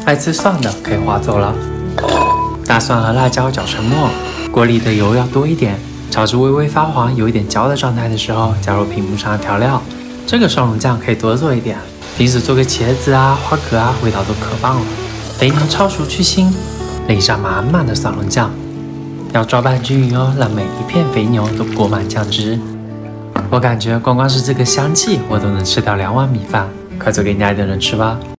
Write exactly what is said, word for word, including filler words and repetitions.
爱吃蒜的可以划走了。大蒜和辣椒搅成末，锅里的油要多一点，炒至微微发黄、有一点焦的状态的时候，加入屏幕上的调料。这个双龙酱可以多做一点，平时做个茄子啊、花蛤啊，味道都可棒了。肥牛焯熟去腥，淋上满满的蒜蓉酱，要抓拌均匀哦，让每一片肥牛都裹满酱汁。我感觉光光是这个香气，我都能吃掉两碗米饭。快做给你爱的人吃吧！